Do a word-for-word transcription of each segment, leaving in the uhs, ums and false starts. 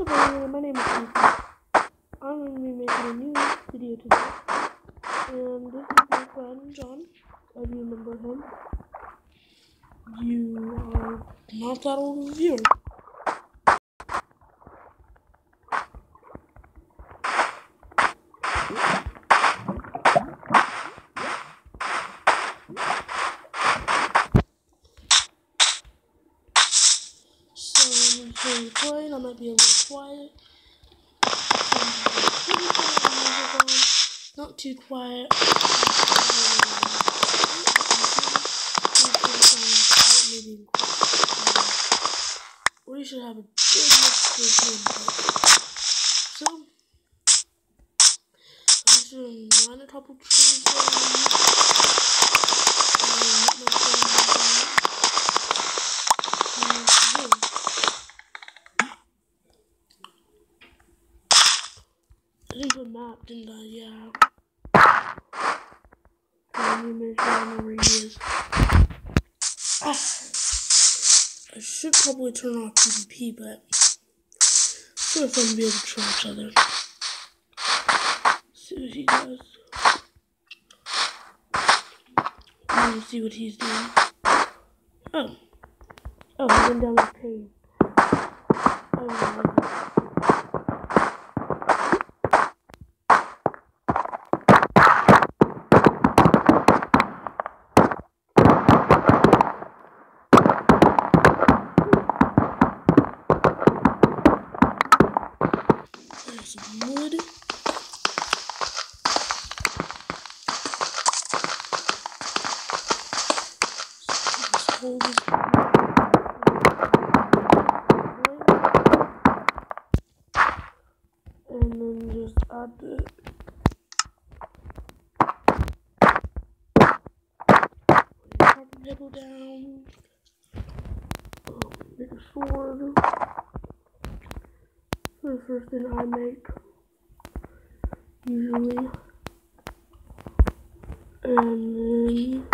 everyone, my name is Ethan. I'm going to be making a new video today. And this is my friend John, if you remember him. You are not that old of a viewer. So I'm going to show you playing. I might be a little quiet. Not too quiet. Or you should have a good mixture of gameplay. So, I'm just going to mine a couple trees down. I didn't put a map, didn't I? Yeah. Let me make sure I know where he is. Ah. I should probably turn off PvP, but it's sort of fun to be able to troll each other. See what he does. I'm gonna see what he's doing. Oh. Oh, he went down the cave. Oh, no. There's some wood. Let's hold this. And then just add the copper table down. Oh, make a sword. The first thing I make, usually, and then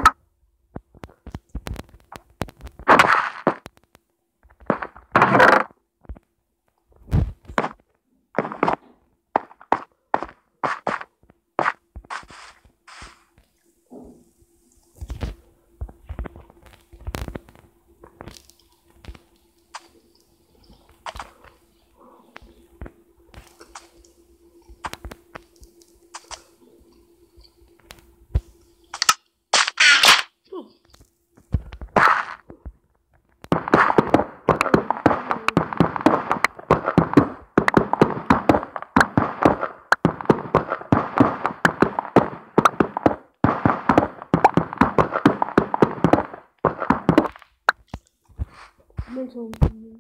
mental opinion.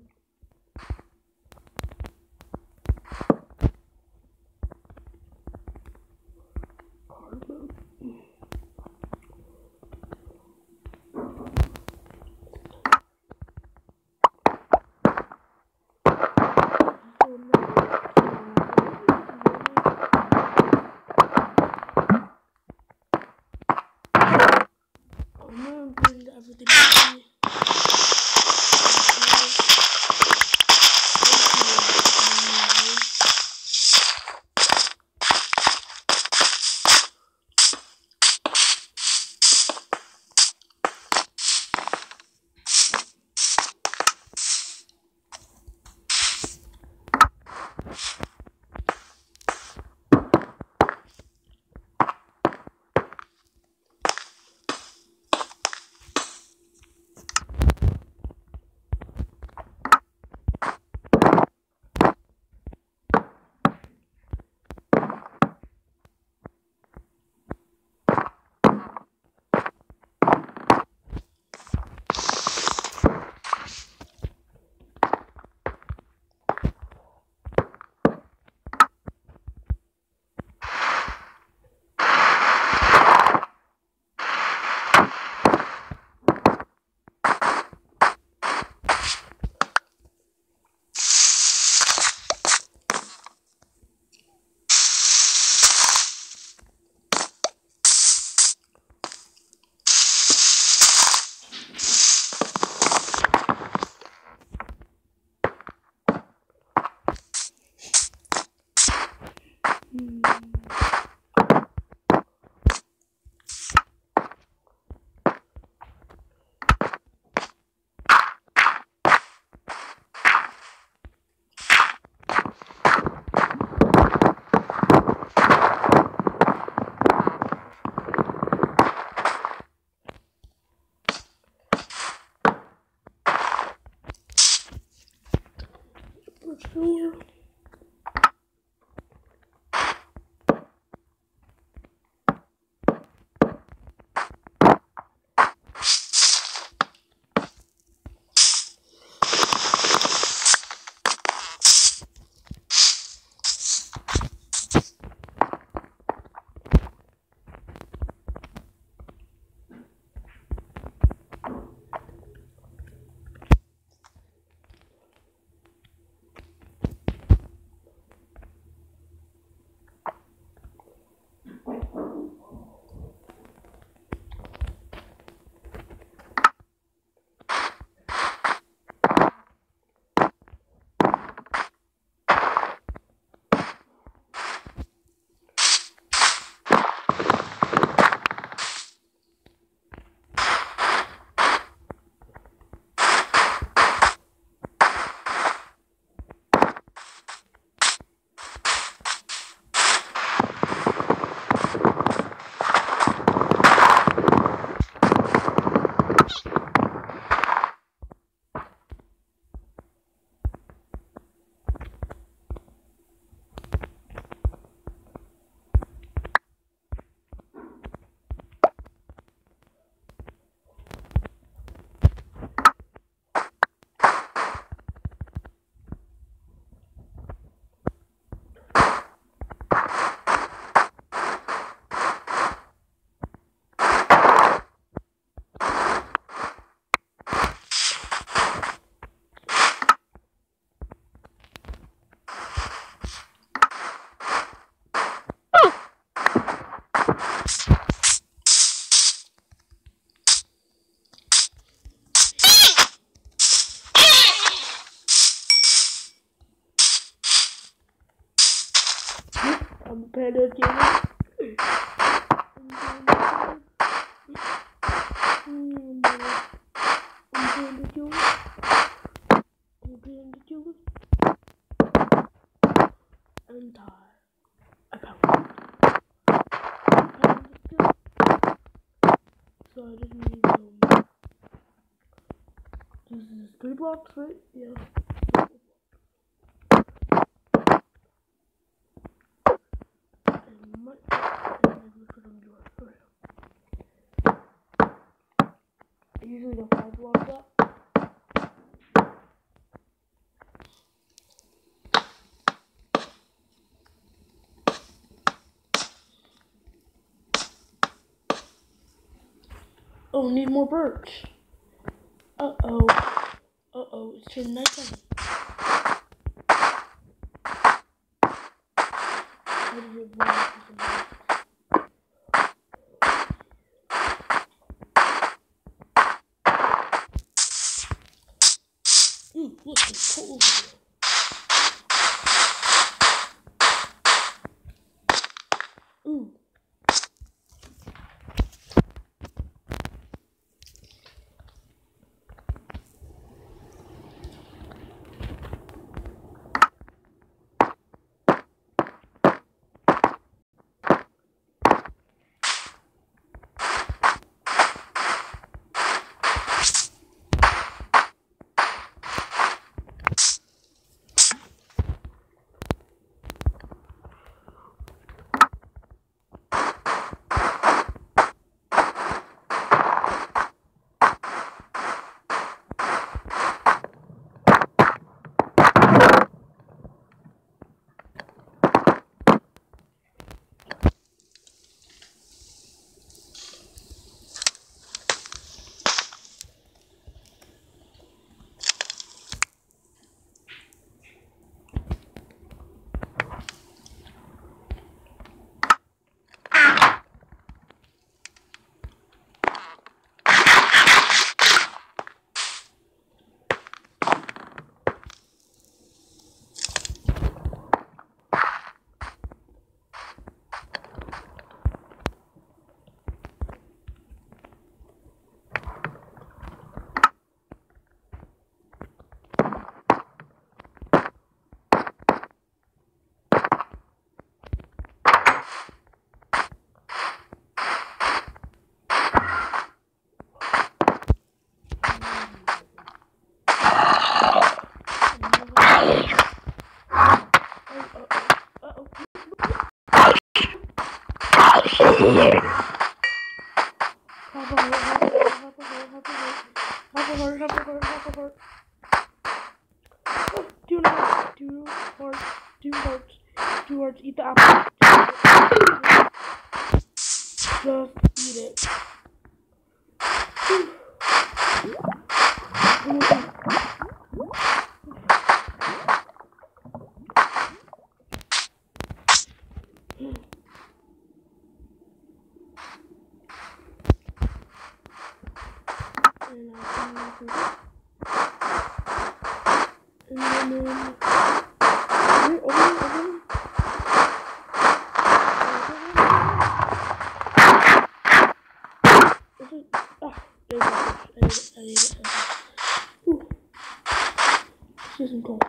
Cardboard. I'm gonna bring everything back to me. for sure. I'm a panda gamer. I'm panda gamer. I'm panda gamer. I'm tired. I found it. So I just need um. This is three blocks, right? Yeah. I usually go five blocks up. Oh, need more birch. Uh oh. Uh oh, it's turning nighttime. How did it run for some Ooh, look, it's cold over here. Ooh. Half a heart, half a heart, half a heart, half a heart, half a heart, half a heart. Two hearts, two hearts, two hearts, two hearts. Eat the apple. Just eat it. And I can and then wait, open it, open it. This is ah, there's a fish. I ate it, I ate it, I ate it. Ooh. This isn't cold.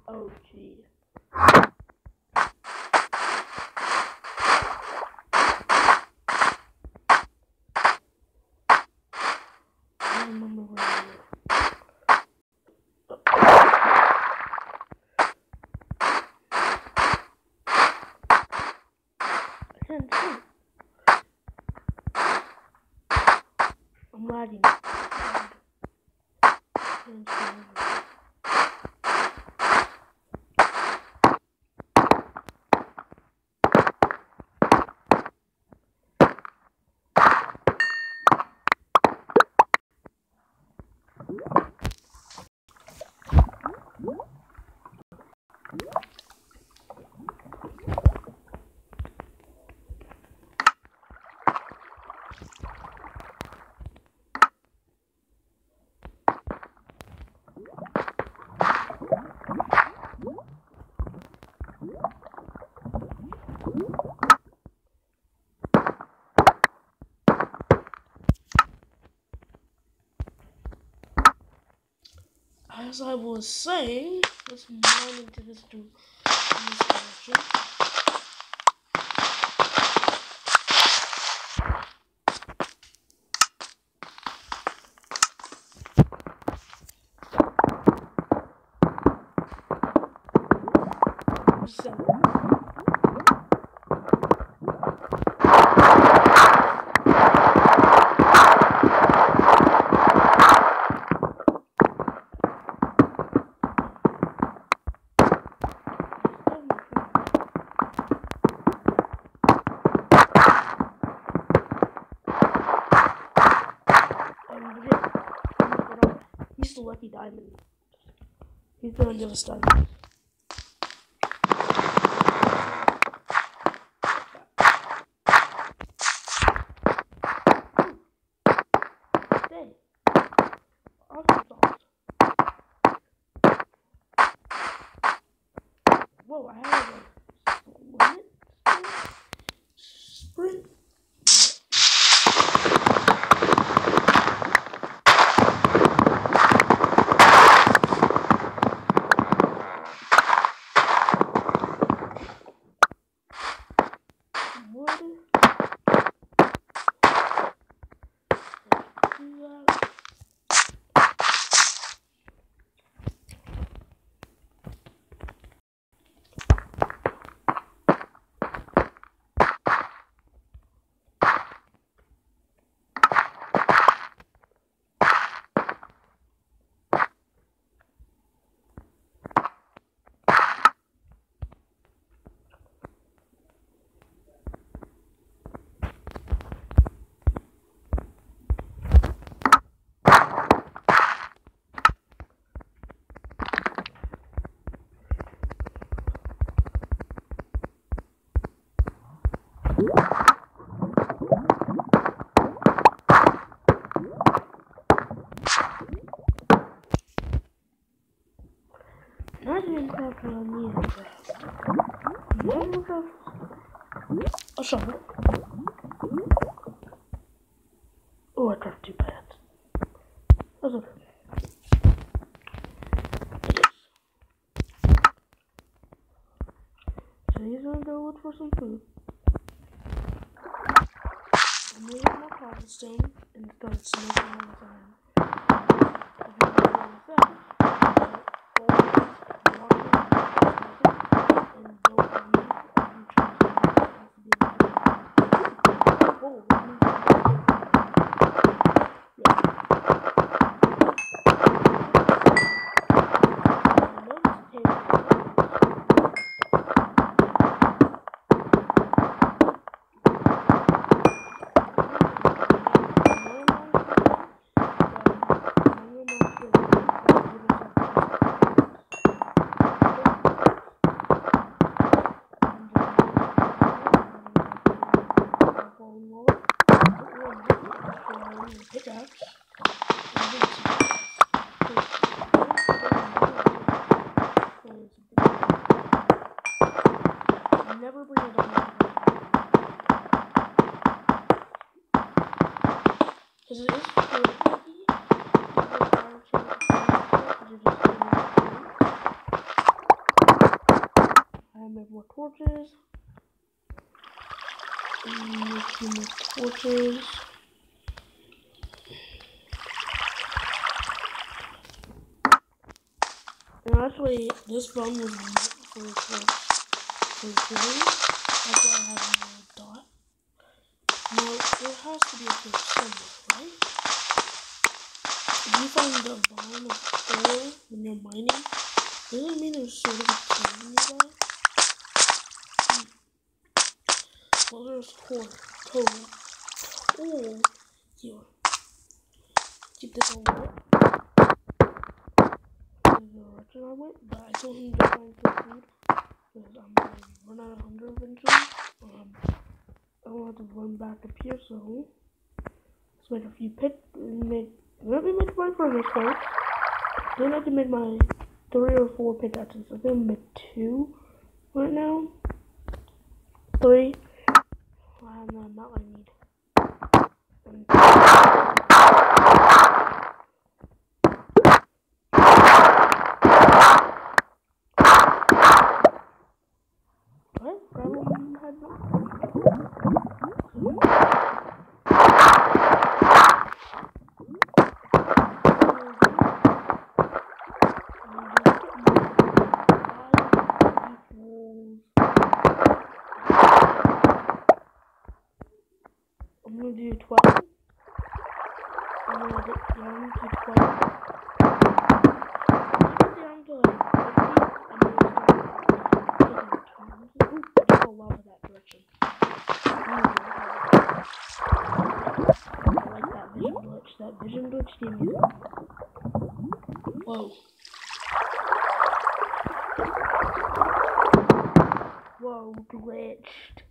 Oh, gee. I don't remember where I was. I can't see. I'm lagging. I can't see. As I was saying, let's mine into this to this direction. So, he's the lucky diamond. He's gonna give us diamond. Stay. Awesome sauce. Whoa, I have a limit sprint. Not even that I need a shovel. Oh, I dropped two pads. That's okay. So he's gonna go look for some food. I'm gonna get my cobblestone and start smoking all the time. If you want to do that, and don't leave every chance you get. Whoa, what is that? Yeah. Pickaxe. Never bring it on because it is pretty tricky. You have a fire chance to just make more torches. Make a few more torches. And actually, this phone was meant for recording. That's why I have no dot. Now, there has to be a cave somewhere, right? If you find the bottom of ore when you're mining, doesn't it mean there's sort of a cave nearby? Hmm. Well, there's core, code, coal here. Keep this on lit. There's a direction I went, but I told him to find some food because I'm going to run out of hunger eventually. Um, I don't have to run back up here, so let's make a few picks. Make, let me make my furnace first. Then I can make my three or four pickaxes. I think I'm make two right now. Three. I have the amount I need. And what? Problem had I'm gonna do twelve. I'm gonna get down to twelve. When I get down to like fifty, I'm gonna start taking turns. Ooh, I just go lava that direction. Ooh, I like that vision glitch. That vision glitch gave me some. Whoa. Whoa, glitched.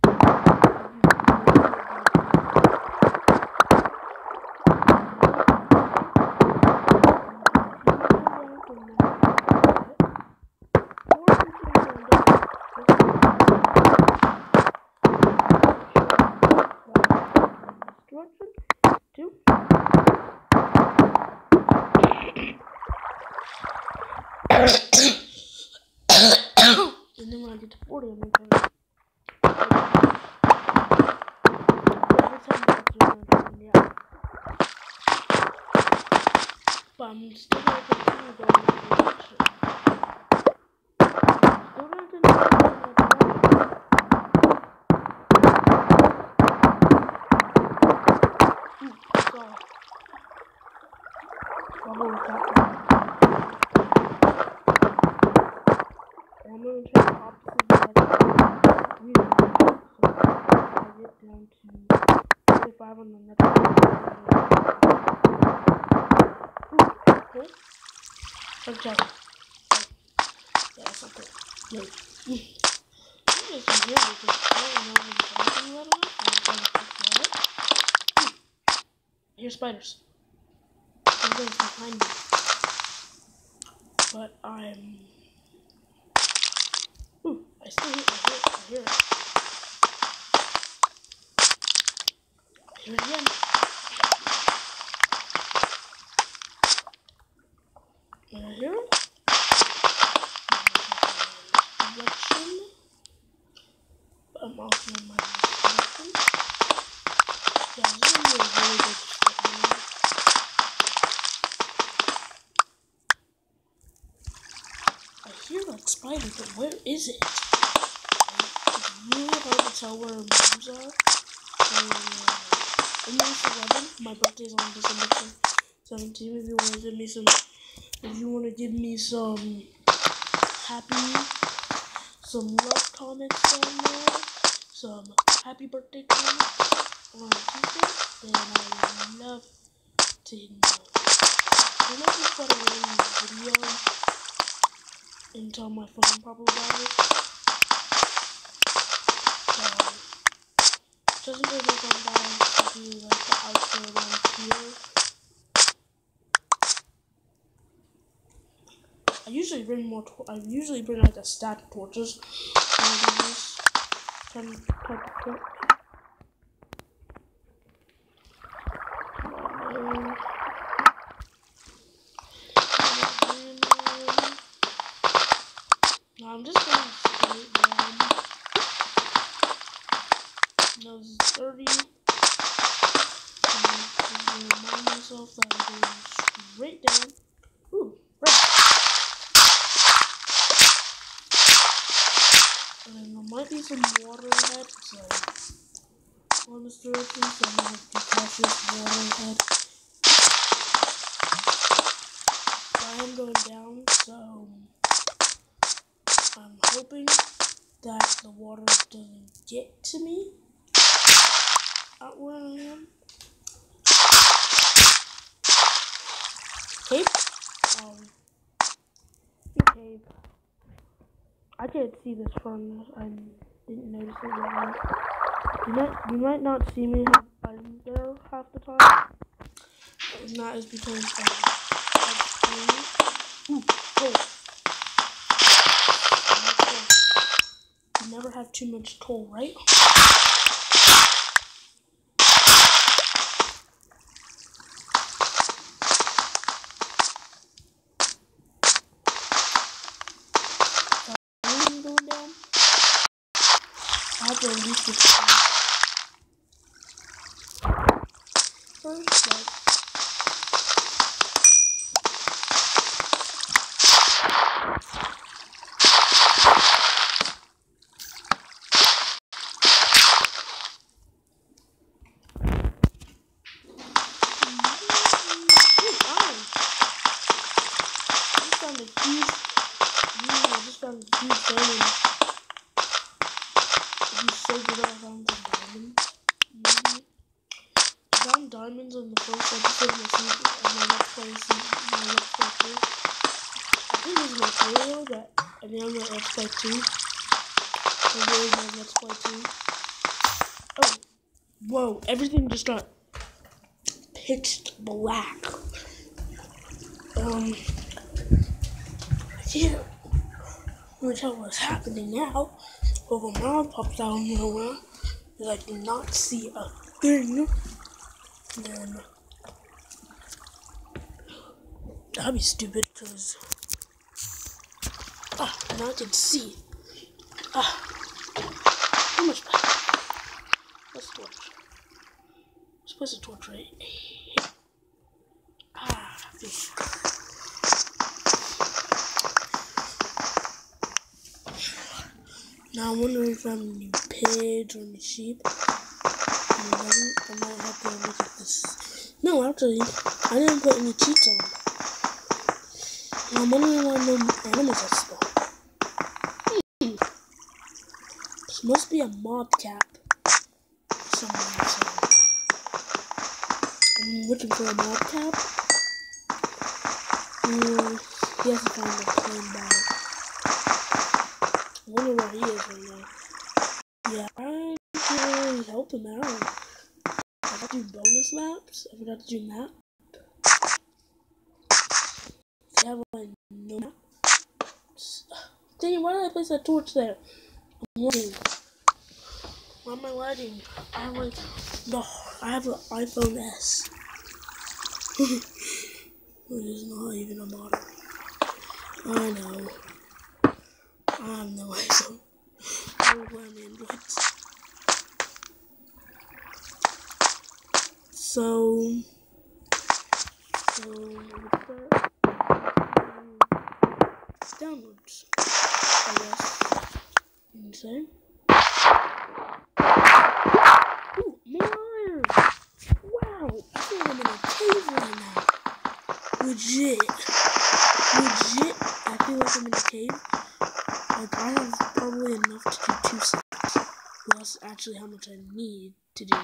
Two. And then when I get to forty, I'm going to turn it. But I'm still going to continue going in that direction. Still going to continue going in that direction. Ooh, I saw it. I'll go with that one. I'm going to try the opposite direction. Really, so I get down to forty-five on the next one. Ooh, cool. Let's check. Yeah, that's not good. No. I'm just here because I don't know how to talk about it. I'm trying to figure it out. Here's spiders. Something's behind me. But I'm. Ooh, I still hear it. I hear it. I hear it. I hear it again. And I hear it. Direction. But I'm also in my direction. Yeah, this is gonna be a really good step now. I hear that spider, but where is it? It's really hard to tell where moves are. So, almost eleven. My birthday's on December seventeenth. If you want to give me some, if you want to give me some happy, some love comments down there, some happy birthday comments on Tuesday, then I would love to know. I might just put a random video until my phone probably dies. So, just in case my phone dies, I'll do like the outro around here. I usually bring more. I usually bring like a stack of torches when I do this kind of type of trick. Um, now I'm just going straight down. now this is thirty. And I'm going to remind myself that I'm going straight down. Ooh, right. And then there might be some water ahead, so on this direction, so I'm going to have to catch this water ahead. I am going down, so I'm hoping that the water doesn't get to me out where I am. Cave? Um, cave. I can't see this from this. I didn't notice it yet. You might, you might not see me have items there half the time. And that is because um, I'm screen. Ooh, coal. You never have too much coal, right? I have to release this first, but I just found a huge, I just found a huge diamond. It'd be so good if I found some diamonds. Mm-hmm. I found diamonds in the first episode of my season, of my Let's Play season, my Let's Play two. I think this is my tutorial, but I mean I'm at Let's Play two. So here's my Let's Play two. Oh, whoa! Everything just got pitched black. Um, I can't really tell what's happening now. If a mob pops out of nowhere, and I do not see a thing, then that'd be stupid, because ah, now I can see. Ah, how much better? Let's torch. Let's place a torch right here. Ah, fish. Now I'm wondering if I'm any pigs or any sheep. I might have to look at this. No, actually, I didn't put any cheats on. Now I'm wondering why no animals are spawned. Hmm. This must be a mob cap somewhere. So I'm looking for a mob cap. And he has to find a plain bottom. I wonder where he is right now. Yeah, I can't really help him out. I forgot to do bonus maps. I forgot to do map. They have like no maps. Dang it, why did I place that torch there? I'm lagging. Why am I lagging? I have like the I have an iPhone S. Which is not even a model. I know. I have no iPhone. I'm Androids. So, so let's start downwards, I guess. Insane. Ooh, more iron! Wow, I feel like I'm in a cave right now. Legit. Legit, I feel like I'm in a cave. Like, I have probably enough to do two sets. Well, that's actually how much I need to do.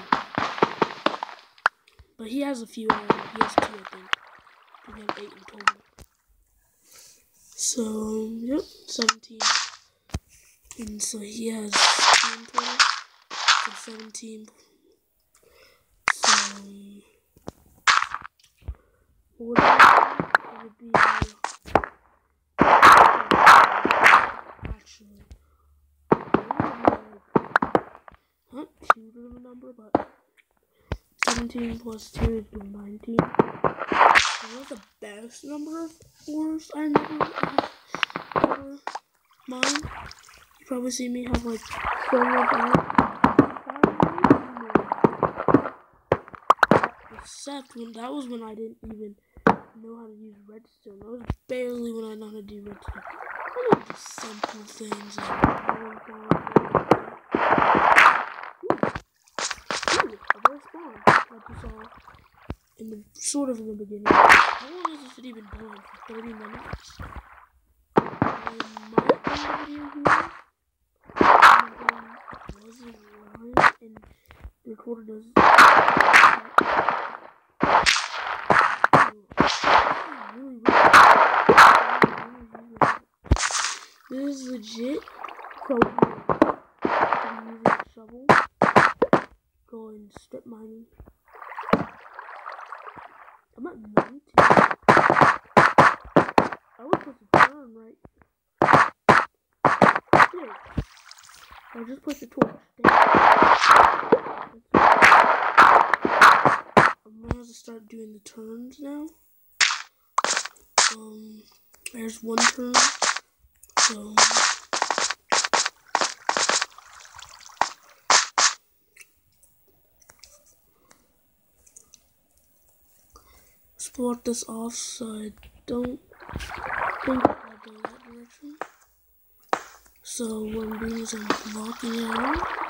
But he has a few iron. He has two, I think. We have eight in total. So, yep, seventeen. And so he has two in total. So seventeen. So, what would be actually, not too good of a number, but seventeen plus two is nineteen. So that's the best number of ores I never have ever mined. You probably see me have like seven of them. except when that was when I didn't even know how to use redstone. That was barely when I know how to do redstone. I know just simple things like rolling down. Ooh, ooh, a rare spawn like you saw in the sort of in the beginning. How long has this video been going? For thirty minutes. I might end the video here. Was it live and recorded as really weird. This is legit probably using a shovel. Go and strip mining. I'm at nineteen. I was supposed to turn right. Here. I just put the torch down. I'm gonna have to start doing the turns now. Um, there's one turn. So spot this off so I don't think I'll go that direction. So what I'm doing is I'm blocking it out.